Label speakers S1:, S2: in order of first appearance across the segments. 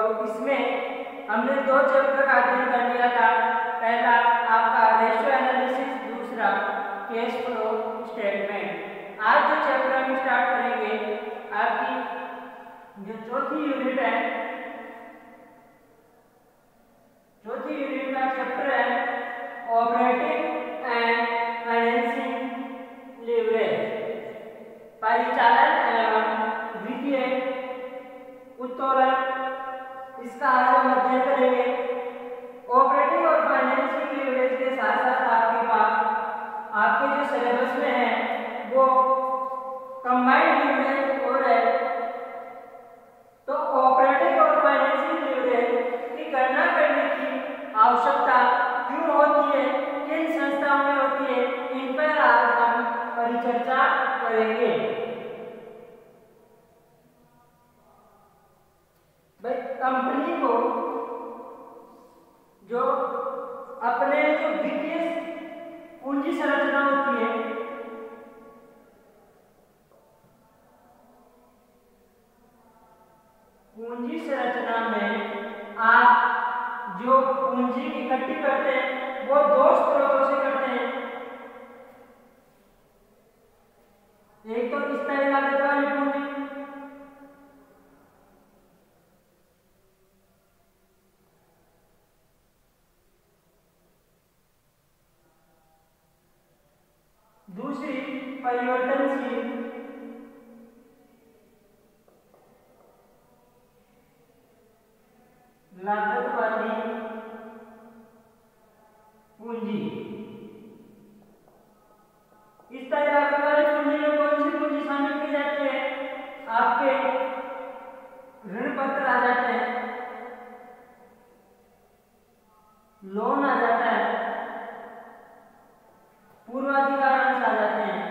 S1: इसमें हमने दो चैप्टर का अध्ययन कर लिया था। पहला आपका रेशियो एनालिसिस, दूसरा कैश फ्लो स्टेटमेंट। आज जो चैप्टर हम स्टार्ट करेंगे, आपकी जो चौथी यूनिट है, चौथी यूनिट का चैप्टर है ऑपरेटिंग एंड फाइनेंसिंग लीवरेज, परिचालन एवं वित्तीय उत्तोलन। इसका आज हम अध्ययन करेंगे। ऑपरेटिंग और फाइनेंसिंग लीवरेज के साथ साथ आपके पास आपके जो सिलेबस में है वो कंबाइंड लीवरेज और है। तो ऑपरेटिंग और फाइनेंसिंग लीवरेज की गणना करने की आवश्यकता क्यों होती है, किन संस्थाओं में होती है, इन पर आज हम परिचर्चा करेंगे। भाई, कंपनी को जो अपने जो वित्तीय पूंजी संरचना होती है, पूंजी संरचना में आप जो पूंजी इकट्ठी करते हैं वो दो स्रोतों से करते हैं। एक तो स्थायी लागत वाली पूंजी, दूसरी परिवर्तनशील लागत वाली पूंजी। स्थायी लागत वाली पूंजी में कौन सी पूंजी शामिल की जाती है? आपके ऋण पत्र आ जाते हैं, लोन आ जाता है, पूर्वाधिकार अंश आ जाते हैं।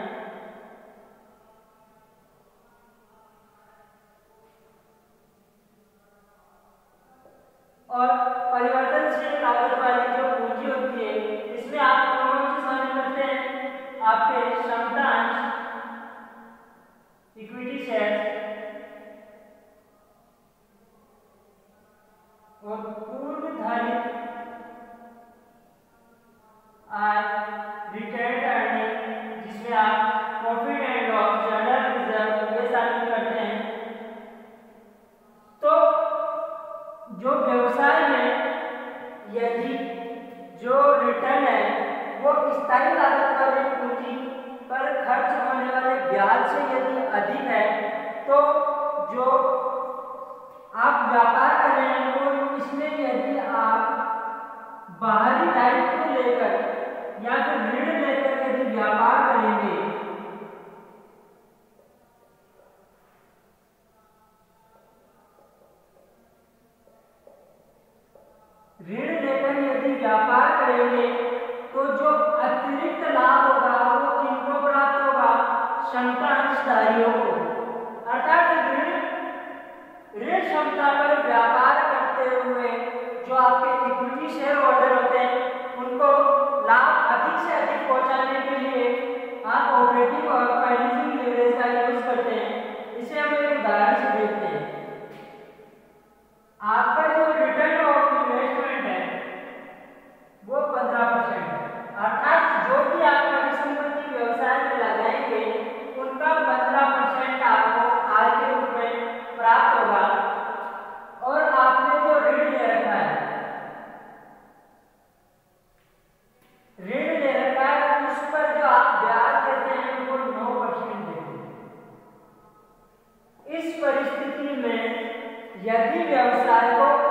S1: और परिवर्तनशील लागत वाली जो पूंजी होती है, इसमें आप कौन से शामिल करते हैं? आपके क्षमता अंश, इक्विटी शेयर और पूर्वधारित आय, रिटेन्ड अर्निंग, जिसमें आप profit and loss, general reserve ये शामिल करते हैं। तो जो व्यवसाय में यदि जो रिटर्न है वो स्थायी लागत वाली पूंजी पर खर्च होने वाले ब्याज से यदि अधिक है, तो जो आप व्यापार कर रहे हैं वो इसमें यदि आप बाहरी दायित्व लेकर या फिर ऋण लेकर यदि व्यापार करेंगे, ऋण लेकर यदि व्यापार करेंगे तो जो अतिरिक्त लाभ होगा वो किनको प्राप्त होगा? क्षमता अंशधारियों को। अर्थात ऋण क्षमता पर व्यापार करते हुए जो आपके इक्विटी शेयर होल्डर होते हैं उनको लाभ अधिक से अधिक पहुंचाने के लिए आप ऑपरेटिंग और फाइनेंसिंग लीवरेज का यूज करते हैं। इसे हम एक उदाहरण से देखते हैं। आपका जो रिटर्न ऑफ इन्वेस्टमेंट है वो 15% है। अर्थात जो भी आप परिसंपत्ति व्यवसाय में लगाएंगे उनका 15% आपको आय के रूप में प्राप्त होगा। और आपने जो ऋण ले रखा है, ऋण ले रखा है, उस पर जो आप ब्याज देते हैं वो 9% देते हैं। इस परिस्थिति में यदि व्यवसाय को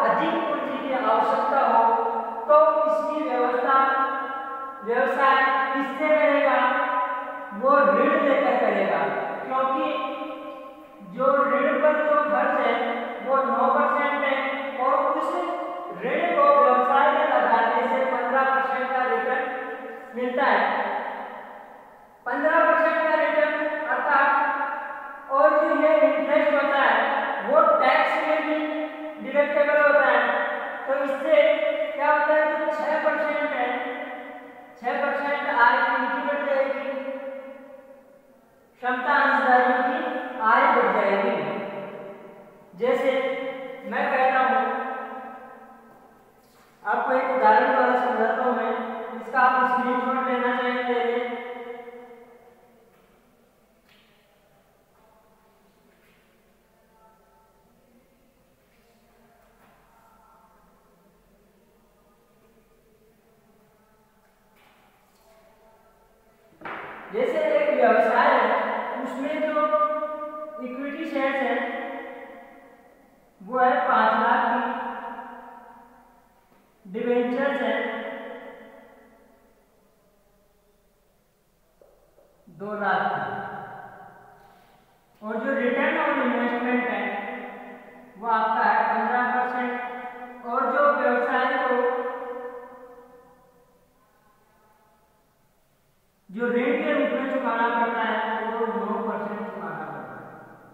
S1: जैसे एक व्यवसाय है उसमें जो इक्विटी शेयर्स है वो है 5 लाख की, डिवेंचर्स है 2 लाख की, और जो रिटर्न ऑन इन्वेस्टमेंट है वो आपका है 15%, और जो व्यवसाय को जो ऋण के रूप में चुकाना पड़ता है वो 9% चुकाना पड़ता है।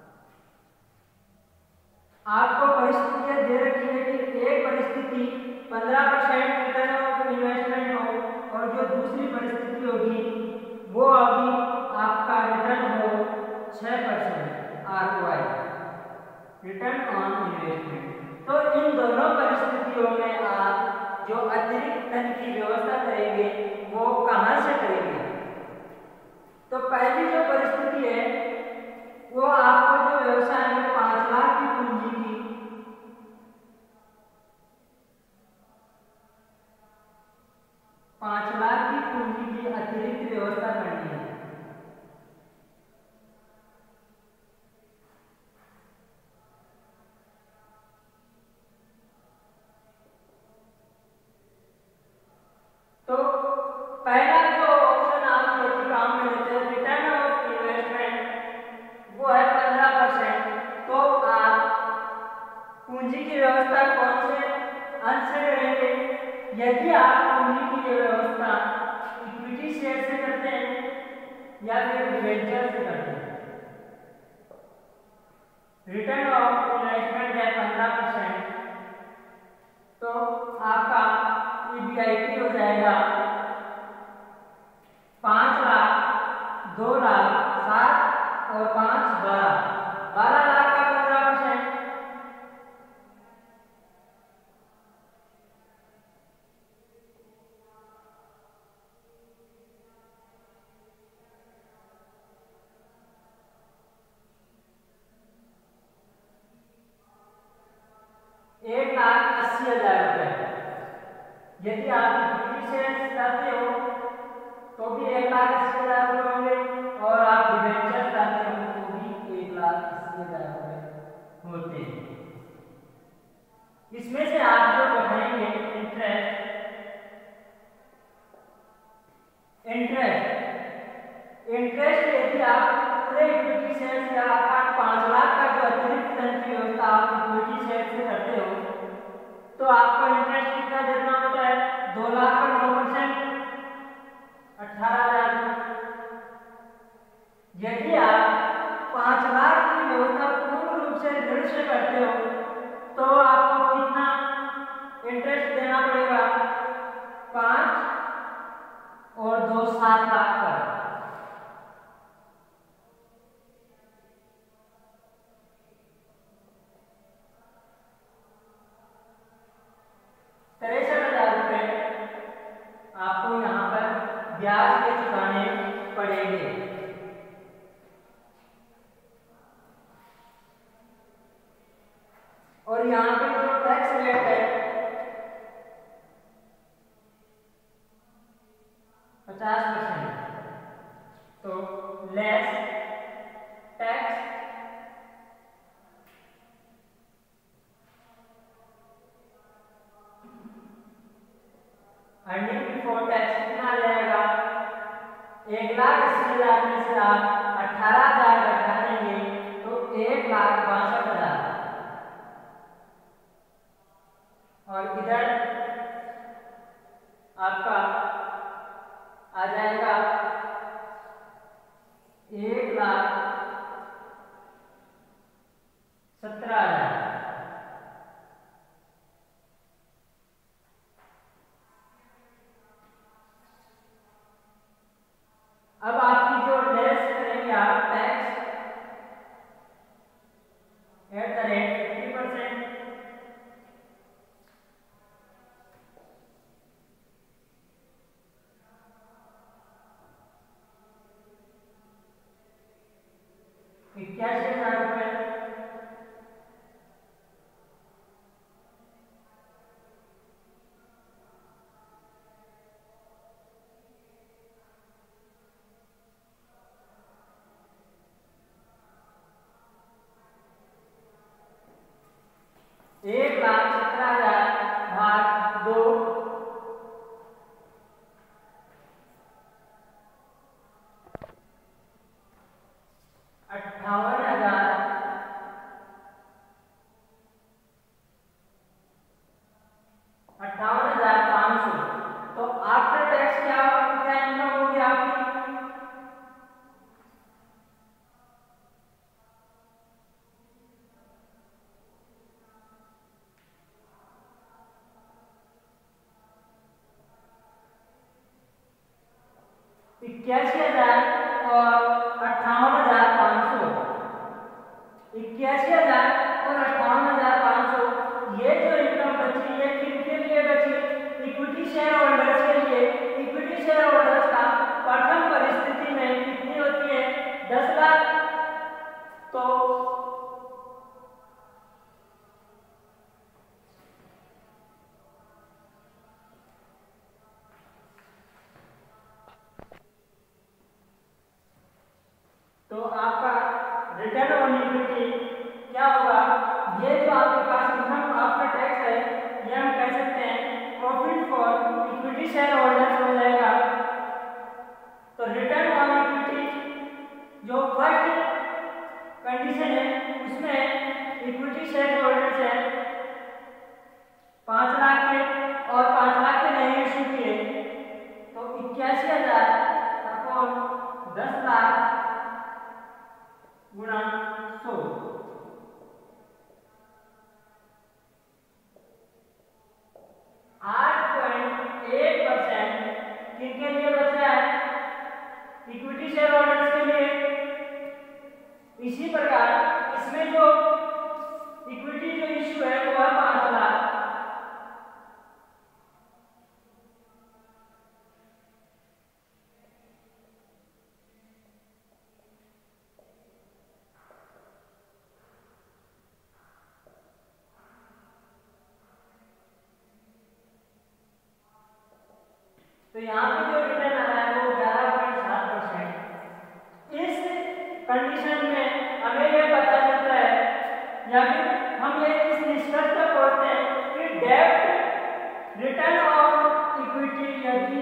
S1: आपको परिस्थितियां दे रखी है कि एक परिस्थिति 15% रिटर्न ऑफ इन्वेस्टमेंट हो और जो दूसरी परिस्थिति होगी वो अभी आपका रिटर्न हो 6% ROI, रिटर्न ऑन इन्वेस्टमेंट। तो इन दोनों परिस्थितियों में आप जो अतिरिक्त धन की व्यवस्था करेंगे वो कहां से करेंगे? तो पहली जो परिस्थिति है वो आपको जो व्यवसाय में 5 लाख की पूंजी की 5 लाख की पूंजी की अतिरिक्त व्यवस्था करनी है। तो पहला जो ऑप्शन आप यदि काम में लेते हैं रिटर्न ऑफ इन्वेस्टमेंट वो है 15%। तो आप पूंजी की व्यवस्था कौन से अंश से करेंगे? यदि आप पूंजी की व्यवस्था इक्विटी शेयर से करते हैं या फिर डिवेंचर से करते हैं, रिटर्न ऑफ इन्वेस्टमेंट है 15%, तो आपका EBIT हो जाएगा 5 लाख, 2 लाख, 7 और 5 12 लाख का 15%। यदि आप इक्विटी शेयर चाहते हो तो भी 1,80,000 रुपये होंगे, और आप डिवेंचर चाहते हो तो भी 1,80,000 रुपये होते हैं। इसमें से आप जो बढ़ाएंगे इंटरेस्ट यदि आप पूरे इक्विटी शेयर से 5 लाख का जो अतिरिक्त धन की व्यवस्था आप इक्विटी शेयर से करते हो तो आपको इंटरेस्ट कितना देना होता है? 2 लाख का 9%, 18,000। यदि आप 5 लाख की व्यवस्था पूर्ण रूप से ऋण से करते हो तो आपको कितना इंटरेस्ट देना पड़ेगा? 5 और 2 7 लाख का। आपको यहाँ पर ब्याज के चुकाने पड़ेंगे। और यहाँ पे जो टैक्स रेट है 50%, तो less tax earning before tax कितना आ जाएगा? 1,80,000 में से आप 18,000 घटा देंगे तो 1,62,000, और इधर आपका आ जाएगा 1,17,000। अब आपकी जो लेस करेंगे आप टैक्स एट द रेट 50%, 58,500। तो आफ्टर टैक्स क्या इनकम होगी आपकी? इक्यासी हजार और 58,500। 81,000 और 58,500। ये जो इनकम बची है किनके लिए बची? इक्विटी शेयर होल्डर्स के लिए। इक्विटी शेयर होल्डर्स का प्रथम परिस्थिति में कितनी होती है? 10 लाख। तो आपका रिटर्न ऑन इक्विटी क्या होगा? ये जो आपके पास इनकम आफ्टर टैक्स है, ये हम कह सकते हैं profit for equity share holders हो जाएगा। तो रिटर्न ऑन इक्विटी जो फर्स्ट कंडीशन है उसमें इक्विटी शेयर होल्डर्स है 5 लाख के और 5 लाख के नए इशू किए, तो 81,000 अपॉन 10 लाख गुणा 100। 8.8% किनके लिए बचा है? इक्विटी शेयर होल्डर्स के लिए। इसी प्रकार इसमें जो इक्विटी जो इशू है वो है 5 लाख। तो यहाँ पे जो रिटर्न आ रहा है वो 11.7%। इस कंडीशन में हमें ये पता चलता है या फिर हम ये इस निष्कर्ष पर पहुंचते हैं कि डेब्ट रिटर्न ऑन इक्विटी यदि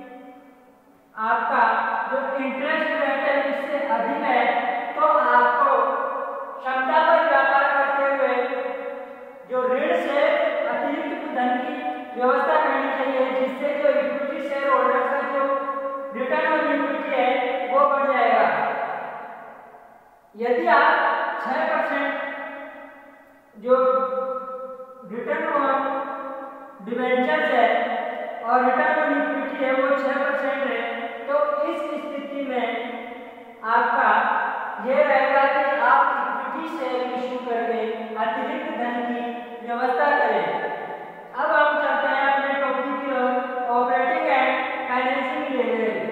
S1: आपका जो इंटरेस्ट रेट है इससे अधिक है तो आपको क्षमता पर व्यापार करते हुए जो ऋण से अतिरिक्त धन की व्यवस्था करनी चाहिए, जिससे जो इक्विटी शेयर होल्डर्स का जो रिटर्न ऑन इक्विटी है वो बढ़ जाएगा। यदि आप 6% जो रिटर्न ऑन डिबेंचर्स है और रिटर्न ऑन इक्विटी है वो 6% है, तो इस स्थिति में आपका ये रहेगा कि आप इक्विटी शेयर इशू करके अतिरिक्त धन की व्यवस्था करें। अब हम चलते हैं अपने टॉपिक की ओर, ऑपरेटिंग एंड फाइनेंसिंग लेवरेज।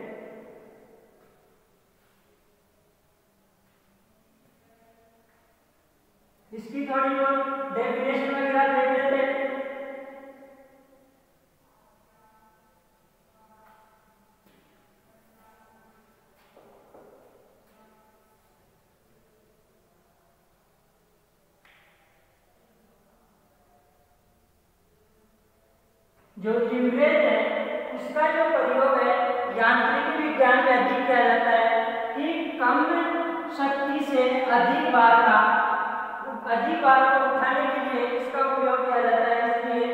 S1: इसकी थोड़ी बहुत डेफिनेशन वगैरह देख लेते हैं। जो लीवरेज है उसका जो प्रयोग है यांत्रिक विज्ञान में अधिक किया जाता है कि कम शक्ति से अधिक भार को उठाने के लिए इसका उपयोग किया जाता है। इसलिए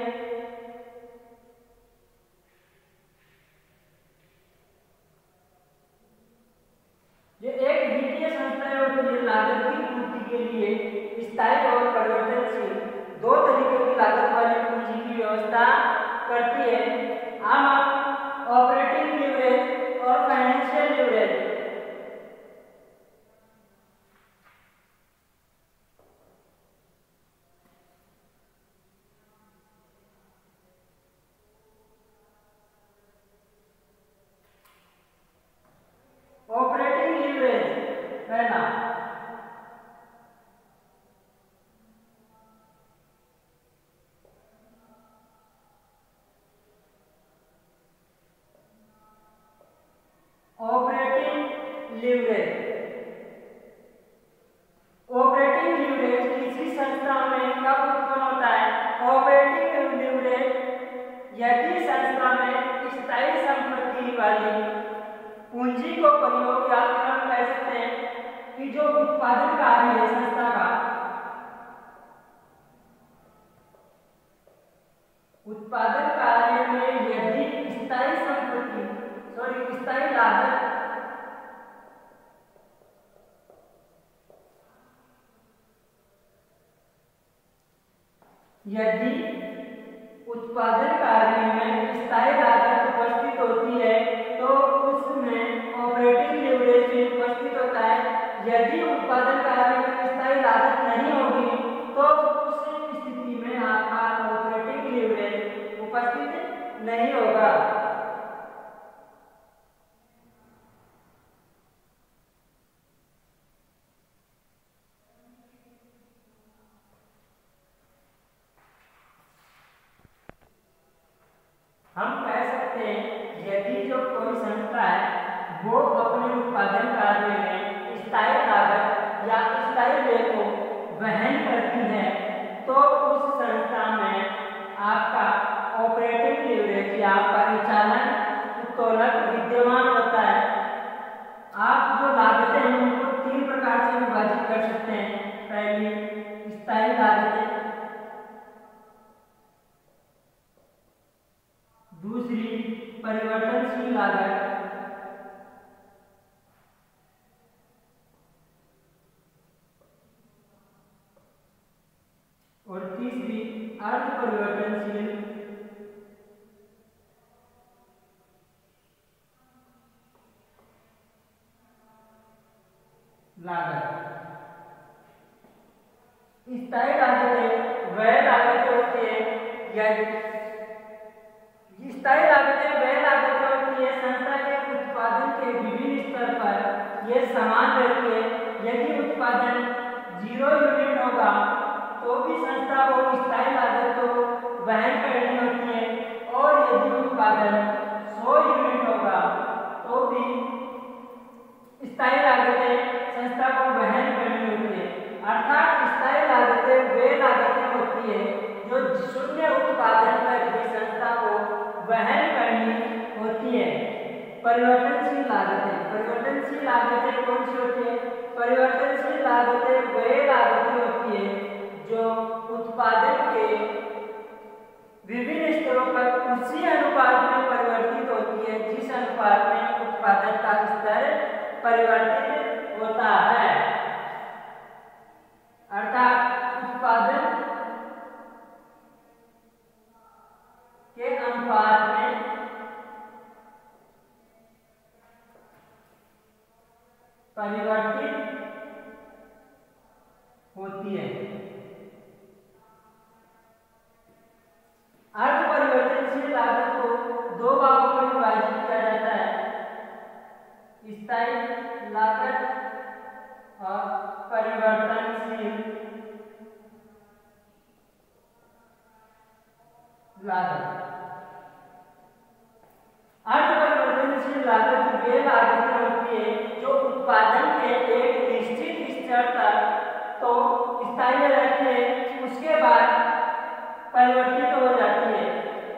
S1: ये एक वित्तीय संस्था है लागत की पूर्ति के लिए स्थायी और परिवर्तनशील दो तरीके की लागत वाली पूंजी की व्यवस्था करती है। हम ऑपरेटिंग लीवरेज और फाइनेंशियल लीवरेज ऑपरेटिंग लीवरेज पहला ऑपरेटिंग लीवरेज। ऑपरेटिंग लीवरेज किसी संस्था में कब उत्पन्न होता है? ऑपरेटिंग लीवरेज यदि संस्था में स्थायी संपत्ति वाली पूंजी को प्रयोग या फिर हम कह सकते हैं कि जो उत्पादन कार्य है संस्था का उत्पादन कार्य में यदि स्थायी संपत्ति स्थायी लागत यदि उत्पादन कार्य में स्थायी लागत उपस्थित होती है तो उसमें ऑपरेटिंग लीवरेज भी उपस्थित होता है। यदि उत्पादन कार्य में स्थायी लागत नहीं होगी तो उस स्थिति में आपका ऑपरेटिंग लीवरेज उपस्थित नहीं होगा। हम कह सकते हैं यदि जो कोई संस्था है वो अपने उत्पादन कार्य में स्थायी लागत या स्थायी व्यय को वहन करती है तो उस संस्था में आपका ऑपरेटिंग लीवरेज या परिचालन उत्तोलन विद्यमान होता है। आप जो लागतें हैं उनको 3 प्रकार से विभाजित कर सकते हैं। पहली स्थायी लागतें, दूसरी परिवर्तनशील लागत, और तीसरी अर्ध परिवर्तनशील लागत। स्थायी लागतें वह लागतें होती है स्थायी लागतें वह लागतें होती है संस्था के उत्पादन के विभिन्न स्तर पर यह समान रहती है। यदि उत्पादन 0 यूनिट होगा तो भी संस्था को स्थायी लागत को वहन करनी होती है और यदि उत्पादन 100 यूनिट होगा तो भी स्थायी लागतें संस्था को वहन करनी होती है। अर्थात स्थायी लागतें वे लागतें होती है जो शून्य उत्पादन पर भी संस्था को वहन करनी होती है। परिवर्तनशील लागतें कौन सी होती है? परिवर्तनशील लागतें वे लागतें होती है जो उत्पादन के विभिन्न स्तरों पर उसी अनुपात में परिवर्तित होती है जिस अनुपात में उत्पादन का स्तर परिवर्तित होता है। अर्थात उत्पादन के अनुपात में परिवर्तित होती है। अर्ध परिवर्तनशील लागत को 2 भागों में विभाजित किया जाता है, स्थायी लागत और परिवर्तनशील लागत। अर्ध परिवर्तनशील लागत वे लागतें होती है जो उत्पादन के एक निश्चित स्तर तक तो स्थायी रहती है, उसके बाद परिवर्तित हो जाती है।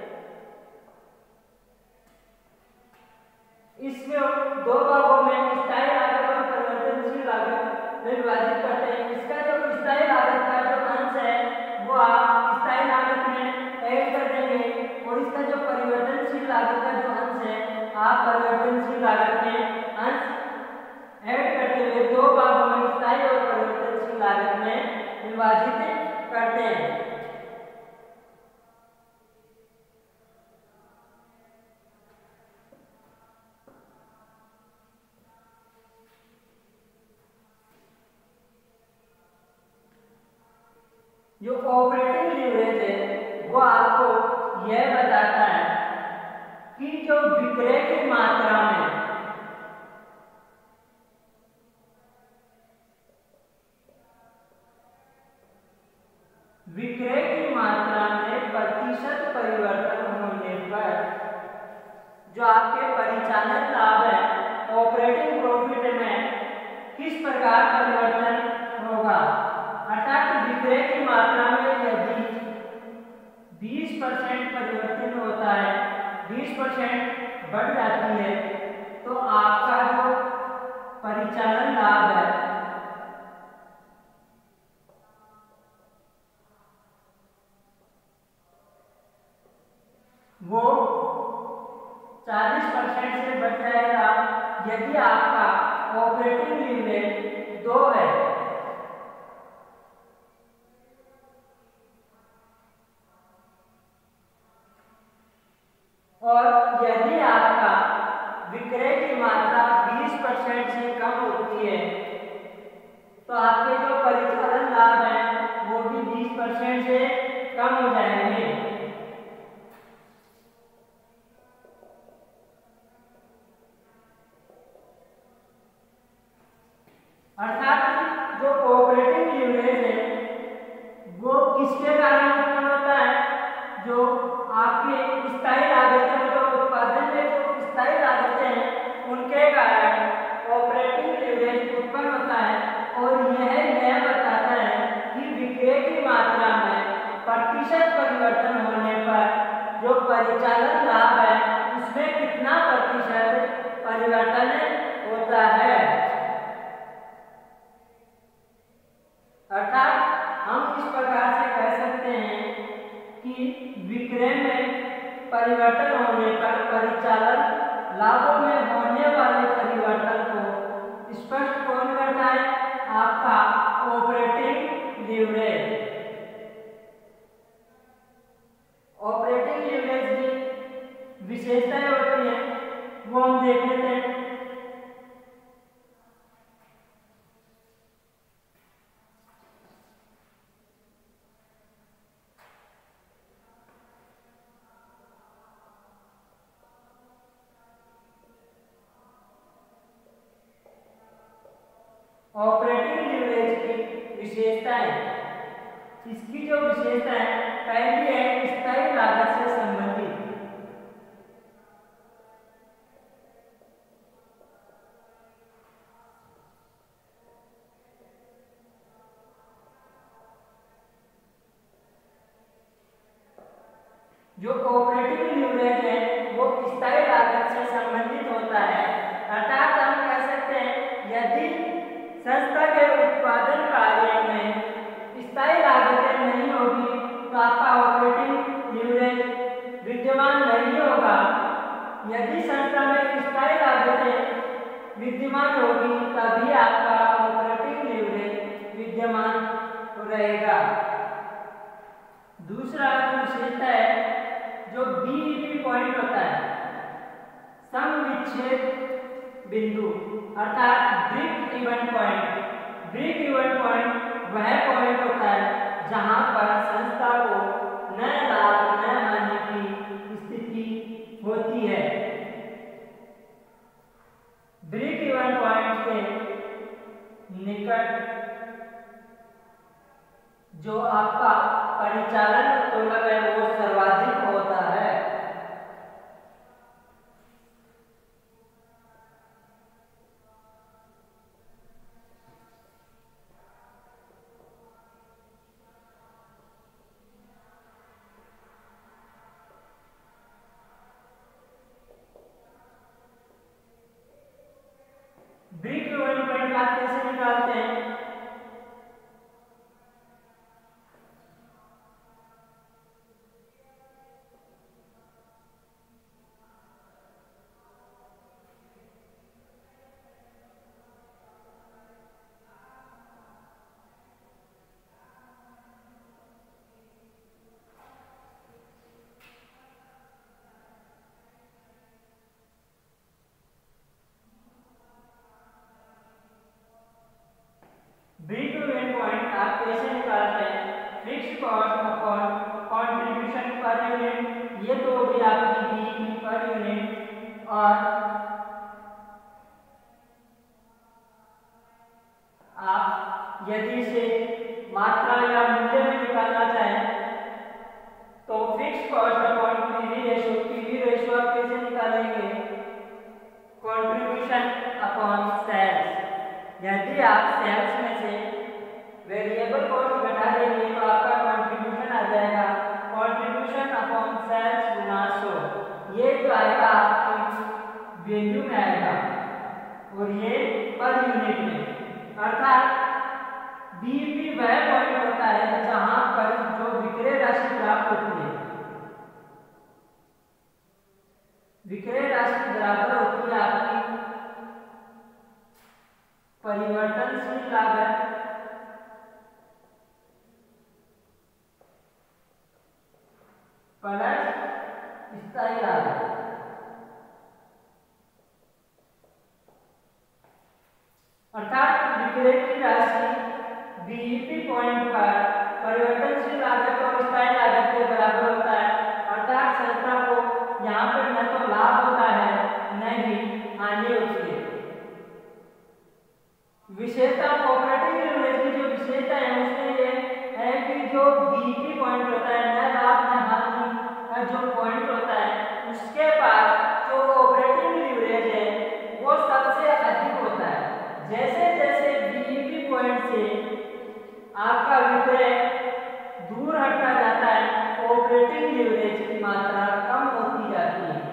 S1: इसमें 2 भागों में स्थायी लागत और परिवर्तनशील लागत में विभाजित करते हैं। इसका जो स्थायी लागत का जो अंश है वो आप स्थायी लागत में ऐड कर देंगे और इसका जो परिवर्तनशील लागत का जो अंश है आप परिवर्तनशील लागत में अंश ऐड करते हुए 2 भागों में स्थायी और परिवर्तनशील लागत में विभाजित करते हैं। जो ऑपरेटिंग लीवरेज है वो आपको यह बताता है कि जो विक्रय की मात्रा में प्रतिशत परिवर्तन होने पर जो आपके परिचालन लाभ है ऑपरेटिंग प्रॉफिट में किस प्रकार परिवर्तन होगा। अर्थात विक्रय की मात्रा में यदि 20% परिवर्तन होता है, 20% बढ़ जाती है तो आपका जो परिचालन लाभ है वो 40% से बढ़ जाएगा यदि आपका ऑपरेटिंग लीवरेज 2 है। और यदि आपका विक्रय की मात्रा 20% से कम होती है तो आपके जो परिचालन लाभ हैं वो भी 20% से कम हो जाएंगे। अर्थात जो ऑपरेटिंग लीवरेज है वो किसके कारण उत्पन्न होता है? जो आपके स्थायी लागतें, जो उत्पादन में जो स्थायी लागतें हैं उनके कारण ऑपरेटिंग लीवरेज उत्पन्न होता है। और यह बताता है कि विक्रय की मात्रा में प्रतिशत परिवर्तन होने पर जो परिचालन लाभ है उसमें कितना प्रतिशत परिवर्तन होता है। अर्थात हम इस प्रकार से कह सकते हैं कि विक्रय में परिवर्तन होने पर परिचालन लाभों में होने वाले परिवर्तन को स्पष्ट कौन करता है? आपका ऑपरेटिंग लीवरेज। ऑपरेटिंग लीवरेज की विशेषताएं होती हैं वो हम देख लेते हैं। ऑपरेटिंग लीवरेज की विशेषताएं, इसकी जो विशेषता है पहली है स्थायी लागत से संबंधित। जो ऑपरेटिंग लीवरेज है वो स्थायी लागत से संबंधित होता है। अर्थात हम कह सकते हैं यदि संस्था के उत्पादन कार्य में स्थायी लागतें नहीं होगी तो आपका ऑपरेटिंग लीवरेज विद्यमान नहीं होगा। यदि संस्था में स्थायी लागतें विद्यमान होगी तभी आपका ऑपरेटिंग लीवरेज विद्यमान रहेगा। दूसरा विशेषता है जो बीईपी पॉइंट होता है, सम विच्छेद बिंदु, अर्थात break even point. Break even point वह पॉइंट होता है जहां पर संस्था को न लाभ न हानि की स्थिति होती है। ब्रेक इवन पॉइंट के निकट जो आपका परिचालन उत्तोलन है वो सर्वाधिक होता है। ब्रेक इवन पॉइंट आप कैसे निकालते हैं? ब्रेक इवन पॉइंट आप कैसे निकालते हैं? Fixed cost upon contribution per unit, ये तो होगी आपकी बीईपी पर यूनिट। और आप यदि इसे मात्रा या मूल्य में निकालना चाहें तो fixed cost upon PV ratio, PV ratio आप कैसे निकालेंगे? Contribution upon sales. यदि आप सेल्स में से वेरिएबल कॉस्ट घटा देंगे तो आपका कंट्रीब्यूशन आ जाएगा कंट्रीब्यूशन अपॉन सेल्स गुना 100। ये जो आएगा आपकी वैल्यू में आएगा और ये पर यूनिट में। अर्थात बीईपी वह पॉइंट होता है जहां पर जो विक्रय राशि प्राप्त होती है प्लस स्थायी लागत। अर्थात विक्रय की राशि बीईपी पॉइंट पर परिवर्तनशील लागत और स्थायी लागत के बराबर होता है। अर्थात संस्था को यहाँ पर न तो लाभ होता है न ही हानि होती है। विशेषता ऑपरेटिंग लीवरेज की जो विशेषता है उसमें ये है कि जो बीईपी पॉइंट होता है, न लाभ न हानि का जो पॉइंट होता है, उसके पास जो ऑपरेटिंग लीवरेज है वो सबसे अधिक होता है। जैसे जैसे बीईपी पॉइंट से आपका विक्रय दूर हटता जाता है, ऑपरेटिंग लीवरेज की मात्रा कम होती जाती है।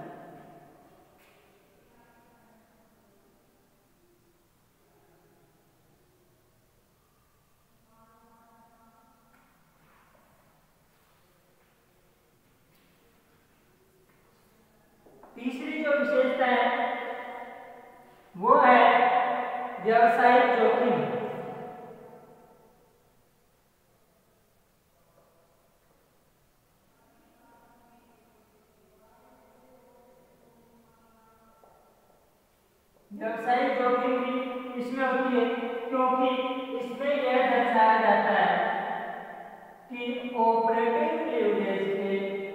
S1: तीसरी जो विशेषता है वो है व्यावसायिक जोखिम। व्यावसायिक जोखिम भी इसमें होती है क्योंकि इसमें यह दर्शाया जाता है कि ऑपरेटिंग लीवरेज के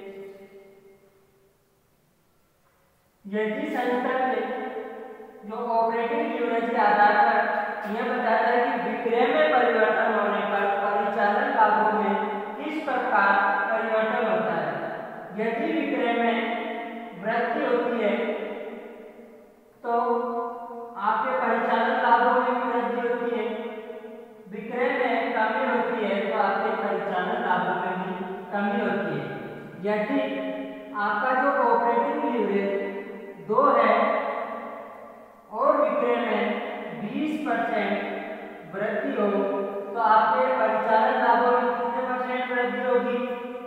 S1: यदि संस्था के जो ऑपरेटिंग लीवरेज के आधार पर यह बताता है कि विक्रय में परिवर्तन होने पर परिचालन लाभों में किस प्रकार परिवर्तन होता है। यदि विक्रय में वृद्धि होती है तो आपके परिचालन लाभों में भी वृद्धि होती है। विक्रय में कमी होती है तो आपके परिचालन लाभों में भी कमी होती है। यदि आपका जो ऑपरेटिंग लीवरेज 2 है और विक्रय में 20% वृद्धि हो तो आपके परिचालन लाभों में कितने परसेंट वृद्धि होगी?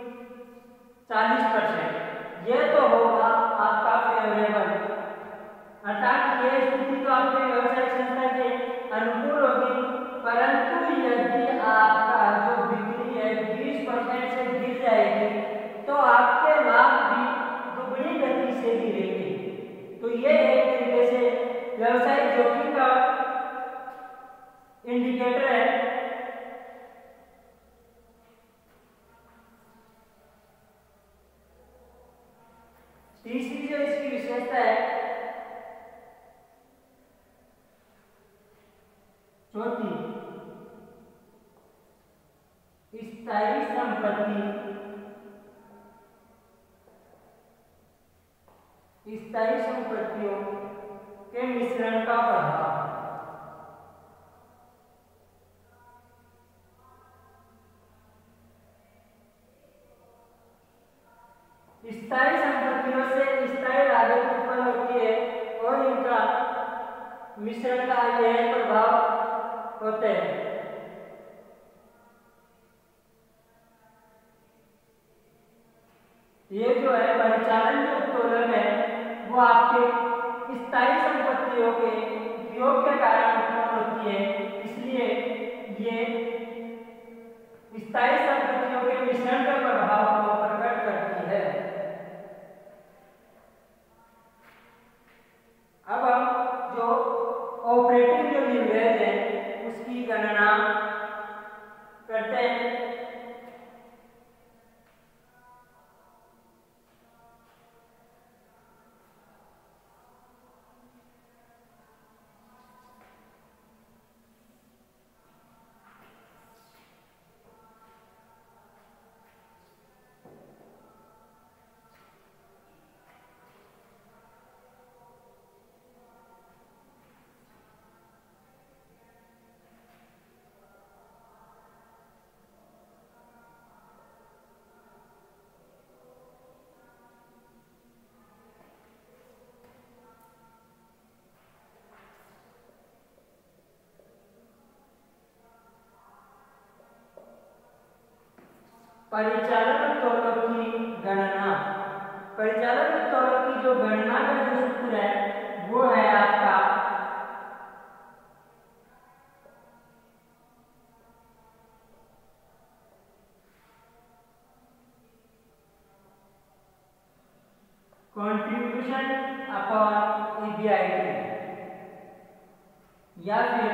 S1: 40%। यह तो होगा आपका फेवरेबल, अर्थात यह स्थिति तो आपके व्यवसायिक संस्था के अनुकूल होगी। परंतु यदि आपका जो बिक्री है 20% से गिर जाएगी तो आपके लाभ भी दुगनी गति से गिरेंगे। तो ये एक तरीके से व्यवसायिक जोखिम का इंडिकेटर है। तीसरी जो इसकी विशेषता है, चौथी, स्थायी संपत्ति, स्थायी संपत्तियों के मिश्रण का प्रभाव। स्थायी संपत्तियों से स्थायी लागत उत्पन्न होती है और इनका मिश्रण का यह प्रभाव होते हैं। ये जो है परिचालन जो उत्तोलन है वो आपके स्थायी संपत्तियों के उपयोग के कारण उत्पन्न होती है। इसलिए ये स्थायी संपत्तियों के मिश्रण के प्रभाव को प्रकट करती है। अब हम जो ऑपरेटिंग जो लीवरेज है उसकी गणना करते हैं। परिचालन उत्तोलन की गणना। परिचालन उत्तोलन की जो गणना का जो सूत्र है वो है आपका कंट्रीब्यूशन अपॉन EBIT या फिर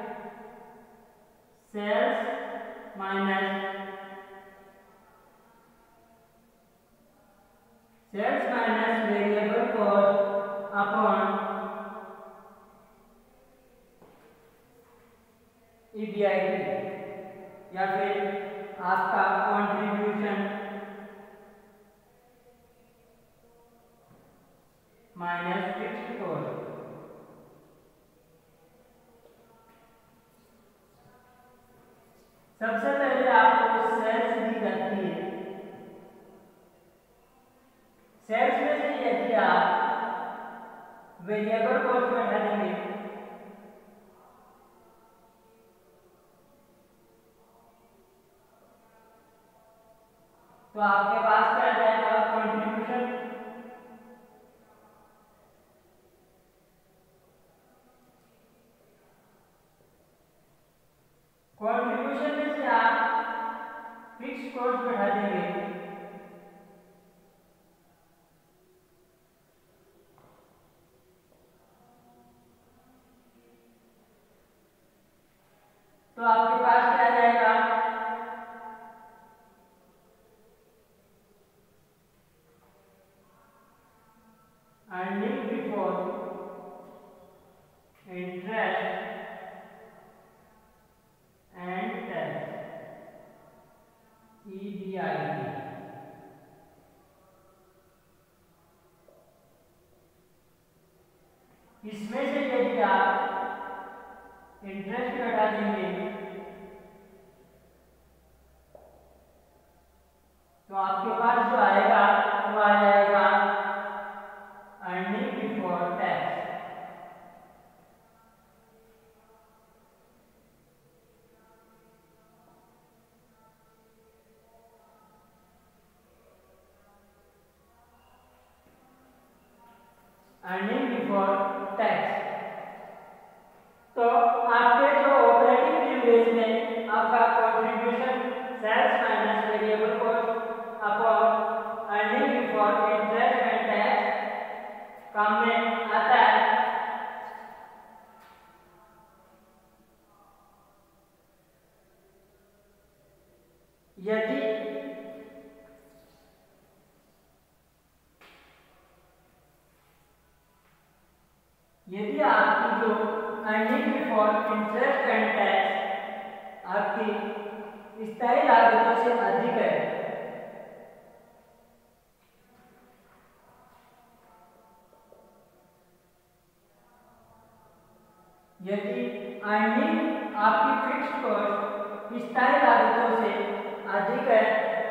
S1: sales minus variable cost upon EBIT या फिर आपका कंट्रीब्यूशन माइनस फिक्स्ड कॉस्ट। सबसे पहले आपको सेल्स दी जाती है। सेल्स में से यदि आप वेरिएबल कॉस्ट में डालेंगे तो आपके पास क्या आ जाएगा, कंट्रीब्यूशन। कंट्रीब्यूशन में से आप फिक्स्ड कॉस्ट बढ़ा देंगे तो आपके पास क्या आ जाएगा, earning before interest and tax EBIT। इसमें से यदि आप इंटरेस्ट घटा देंगे तो आपके पास जो आएगा वो आ जाएगा earning before tax. Earning before tax. तो आपके जो ऑपरेटिंग लीवरेज में आपका contribution sales minus variable cost upon earning before interest and tax काम में आता है। यदि आपकी जो earning before interest and tax आपकी स्थायी लागतों से अधिक है यदि अर्निंग आपकी फिक्स्ड कॉस्ट स्थायी लागतों से अधिक है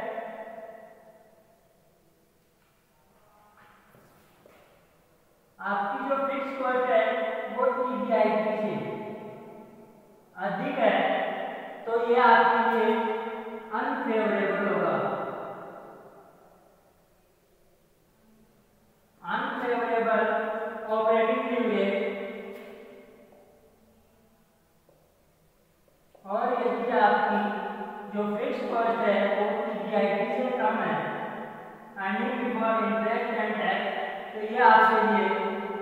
S1: आपकी जो फिक्स कॉस्ट है वो EBIT से अधिक है तो ये आपके लिए अनफेवरेबल होगा। Unfavourable operating leverage. और यदि आपकी जो फिक्स कॉस्ट है वो EBIT से कम है, earning before interest and tax, तो ये आपके लिए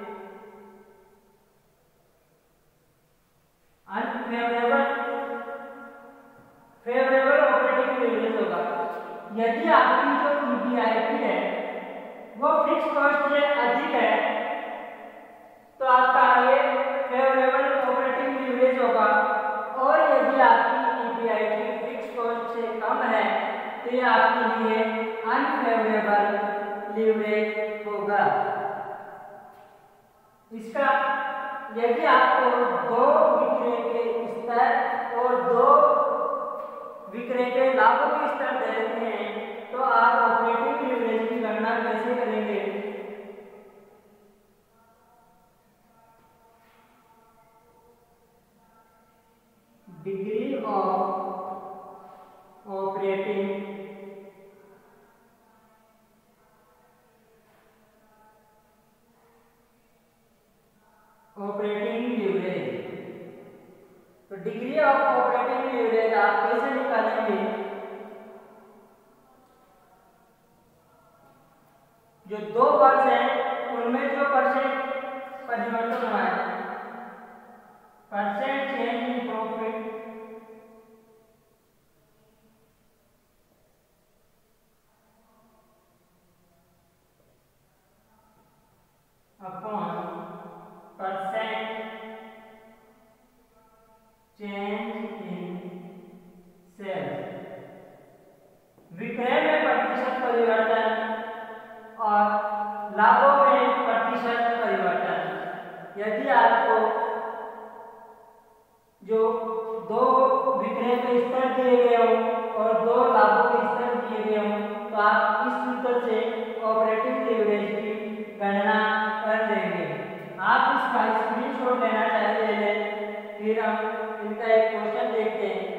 S1: फेवरेबल ऑपरेटिंग लीवरेज होगा। यदि आपकी जो EBIT है वो फिक्स कॉस्ट से अधिक है तो आपका ये फेवरेबल ऑपरेटिंग लीवरेज होगा। और यदि आपकी EBIT फिक्स कॉस्ट से कम है तो ये आपके लिए अनफेवरेबल लीवरेज होगा। इसका यदि आपको दो विक्रय के स्तर और दो विक्रय के लाभों के स्तर देते हैं तो आप ऑपरेटिंग लीवरेज की गणना कैसे करेंगे? Degree of operating leverage. तो डिग्री ऑफ ऑपरेटिंग लीवरेज आप कैसे निकालेंगे? जो 2 वर्ष है उनमें जो परसेंट परिवर्तन हुआ है, percent change in profit upon percent change in sales. विक्रय में प्रतिशत परिवर्तन और लाभों में प्रतिशत परिवर्तन। यदि आपको जो 2 विक्रय के स्तर दिए गए हो और 2 लाभों के स्तर दिए गए हो तो आप इस सूत्र से ऑपरेटिंग लीवरेज की गणना कर देंगे। आप इसका स्क्रीनशॉट लेना चाहिए ले, फिर हम इनका एक क्वेश्चन देखते हैं।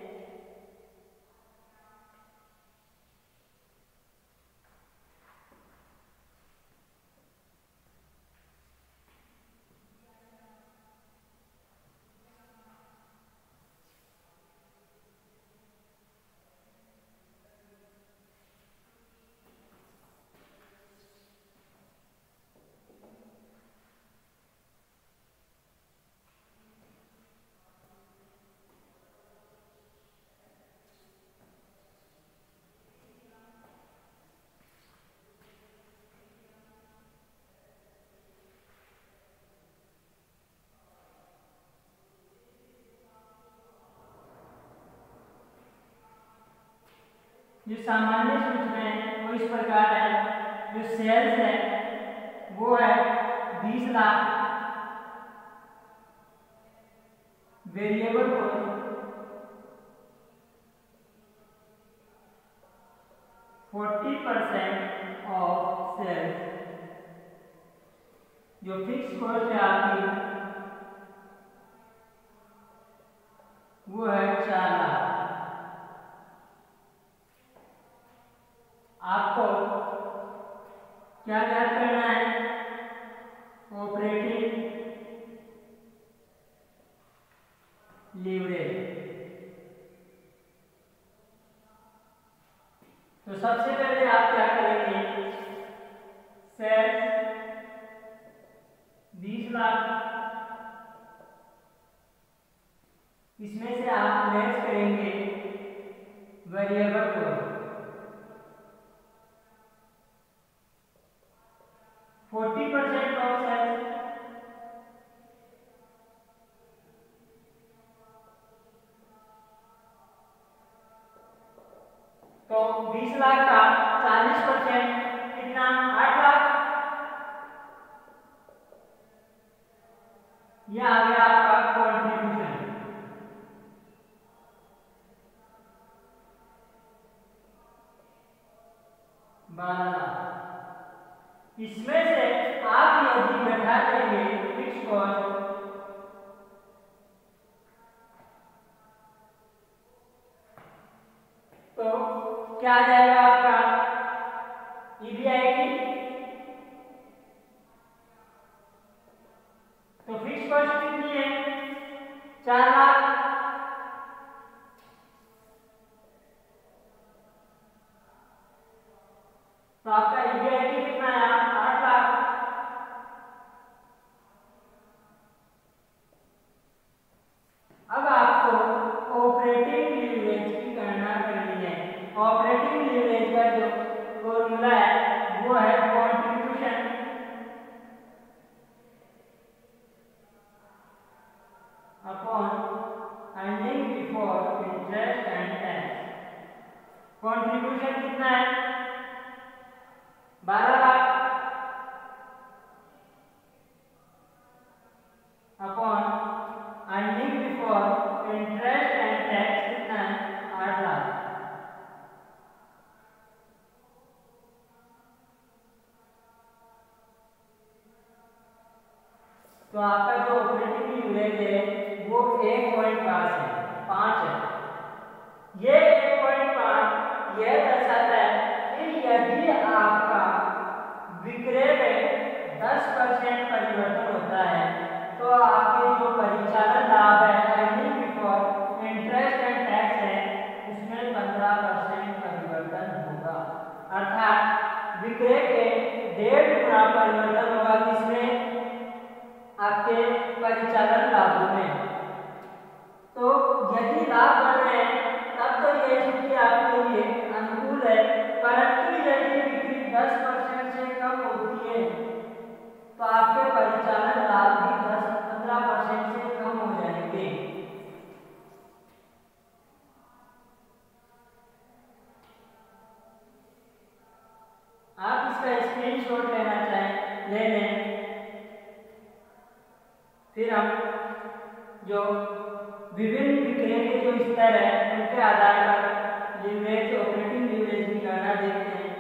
S1: जो सामान्य सूत्र है वो इस प्रकार है। जो सेल्स है वो है 20 lakh, variable cost 40% of sales. जो फिक्स कॉस्ट है आपकी वो है 4 लाख। आपको क्या ज्ञात करना है? Operating leverage. तो सबसे पहले आप क्या करेंगे? सेल्स 20 लाख, इसमें से आप लेस करेंगे वेरिएबल कॉस्ट 40% ऑफ सेल्स। तो 20 लाख का 40% कितना? 8 लाख। यह आ गया आपका कॉन्ट्रीब्यूशन। इसमें से आप यदि घटा देंगे फिक्स कॉस्ट तो क्या आ जाएगा आपका? ईबीआईटी। तो फिक्स कॉस्ट कितनी है? 4 लाख। तो आपका ईबीआईटी कितना है? 8 लाख। अब आपको ऑपरेटिंग लीवरेज की गणना करनी है। ऑपरेटिंग लीवरेज का जो फॉर्मूला है वो है contribution upon earning before interest and tax. Contribution कितना है? 12 lakh upon earning before interest and tax कितना है? 8 लाख। तो आपका जो ऑपरेटिंग लीवरेज है वो 1.5 है। ये 1.5 यह दर्शाता है कि यदि आपका विक्रय में 10% परिवर्तन होता है तो आपके जो परिचालन लाभ है earning before interest and tax है उसमें 15% परिवर्तन होगा। अर्थात विक्रय के 1.5 गुना परिवर्तन होगा किसमें, आपके परिचालन लाभ में। तो यदि लाभ बढ़ रहे हैं तब तो ये स्थिति आपके लिए अनुकूल है, परंतु यदि बिक्री 10% से कम होती है तो आपके परिचालन लाभ भी 10-15% से कम हो जाएंगे। आप इसका स्क्रीनशॉट लेना चाहें ले लें, फिर हम जो विभिन्न विक्रय के जो स्तर है उनके आधार पर लीवरेज ऑपरेटिंग लीवरेज की गणना देखते हैं।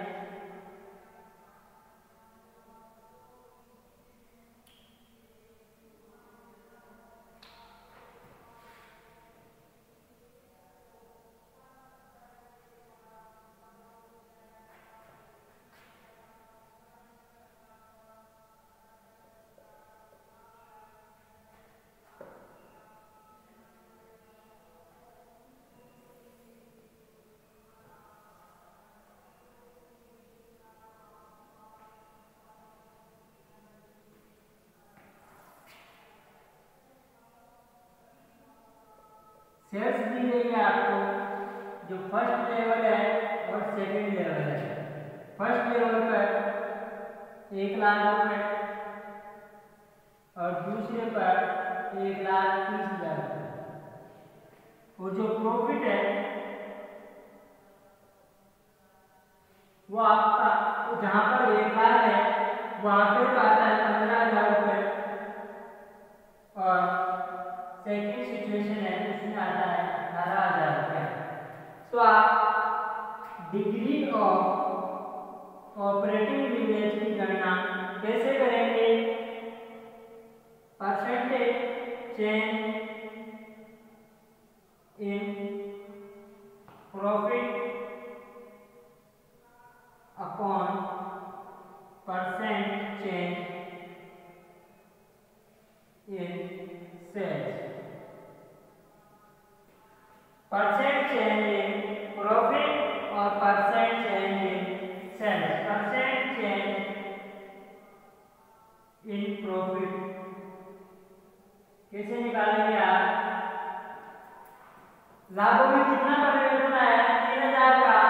S1: सेल्स दी गई है आपको, जो फर्स्ट लेवल है और सेकंड लेवल है। फर्स्ट लेवल पर 1,00,000 रुपए और दूसरे पर 1,30,000 रुपए। और जो प्रॉफिट है वो आपका जहां पर 1,00,000 है वहां पे आता है 15,000 रुपए, और सेकंड सिचुएशन है उसमें आता है 18,000 रुपए। तो आप डिग्री ऑफ ऑपरेटिंग लीवरेज की गणना कैसे करेंगे? Percentage change in profit upon percent change in sales. Percent change in profit और percent change in sales. Percent change in profit कैसे निकालेंगे आप? लाभों में कितना परिवर्तन आया? 3,000 का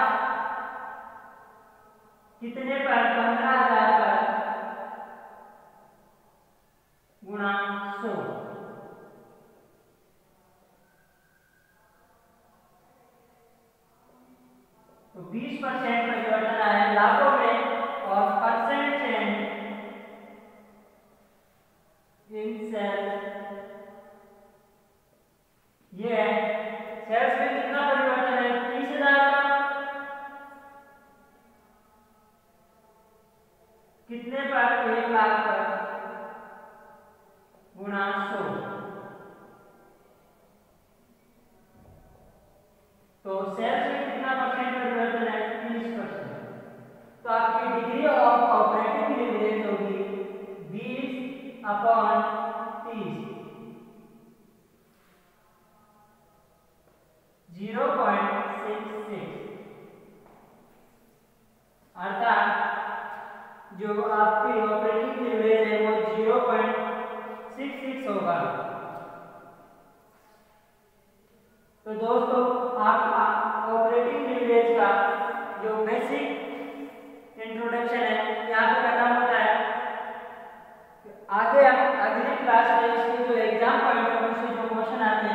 S1: कितने पर? 15,000 पर गुणा 100। तो 20% परिवर्तन आया लाभों में, और परसेंट चेंज इन सेल्स ये सेल्स में कितना परिवर्तन है? 30,000 का कितने पर? 1,00,000 पर गुणा 100। तो सेल्स में कितना परसेंट परिवर्तन है? 30%। तो आपकी डिग्री ऑफ ऑपरेटिंग लीवरेज होगी 20/30, 0.66। अर्थात जो आपकी ऑपरेटिंग लीवरेज है वो 0.66 होगा। तो दोस्तों आपका ऑपरेटिंग लीवरेज का जो बेसिक इंट्रोडक्शन है यहाँ पे खत्म होता है। आगे हम अगली क्लास में इसके जो एग्जाम पॉइंट है उससे जो क्वेश्चन आते हैं